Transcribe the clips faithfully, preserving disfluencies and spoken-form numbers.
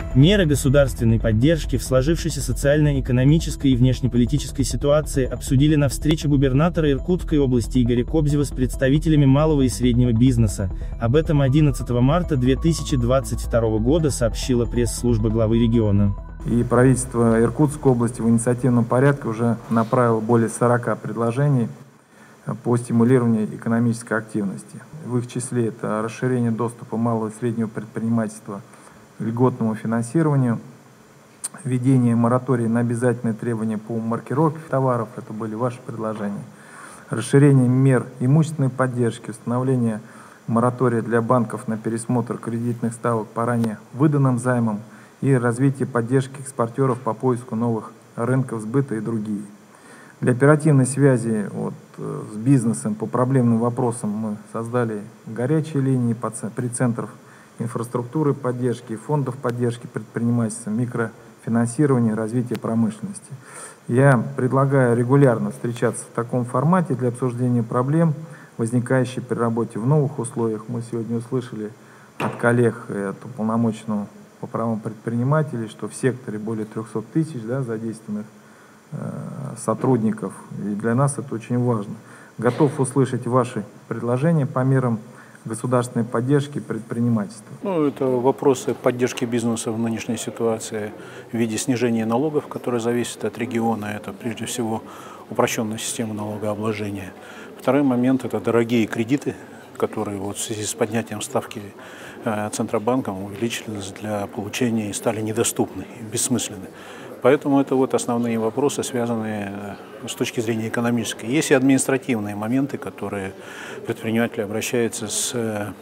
Меры государственной поддержки в сложившейся социально-экономической и внешнеполитической ситуации обсудили на встрече губернатора Иркутской области Игоря Кобзева с представителями малого и среднего бизнеса. Об этом одиннадцатого марта две тысячи двадцать второго года сообщила пресс-служба главы региона. И правительство Иркутской области в инициативном порядке уже направило более сорока предложений по стимулированию экономической активности. В их числе это расширение доступа малого и среднего предпринимательства к льготному финансированию, введение моратория на обязательные требования по маркировке товаров, это были ваши предложения, расширение мер имущественной поддержки, установление моратория для банков на пересмотр кредитных ставок по ранее выданным займам и развитие поддержки экспортеров по поиску новых рынков сбыта и другие. Для оперативной связи вот, с бизнесом по проблемным вопросам мы создали горячие линии при центрах инфраструктуры поддержки, фондов поддержки предпринимательства, микрофинансирования, развития промышленности. Я предлагаю регулярно встречаться в таком формате для обсуждения проблем, возникающих при работе в новых условиях. Мы сегодня услышали от коллег и от уполномоченного по правам предпринимателей, что в секторе более трёхсот тысяч да, задействованных э, сотрудников. И для нас это очень важно. Готов услышать ваши предложения по мерам государственной поддержки предпринимательства. Ну, это вопросы поддержки бизнеса в нынешней ситуации в виде снижения налогов, которые зависят от региона. Это прежде всего упрощенная система налогообложения. Второй момент – это дорогие кредиты, которые вот в связи с поднятием ставки э, Центробанком увеличились для получения и стали недоступны и бессмысленны. Поэтому это вот основные вопросы, связанные с точки зрения экономической. Есть и административные моменты, которые предприниматели обращаются с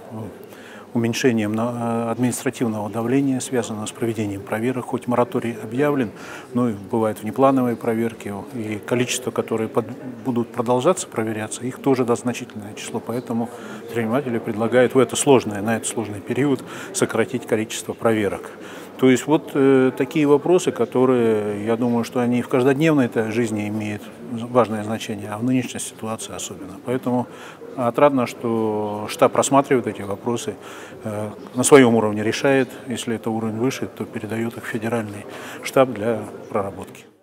уменьшением административного давления, связанного с проведением проверок. Хоть мораторий объявлен, но бывают внеплановые проверки, и количество, которые под, будут продолжаться проверяться, их тоже даст значительное число. Поэтому предприниматели предлагают в это сложное, на этот сложный период сократить количество проверок. То есть вот э, такие вопросы, которые, я думаю, что они в каждодневной жизни имеют важное значение, а в нынешней ситуации особенно. Поэтому отрадно, что штаб рассматривает эти вопросы, э, на своем уровне решает. Если это уровень выше, то передает их в федеральный штаб для проработки.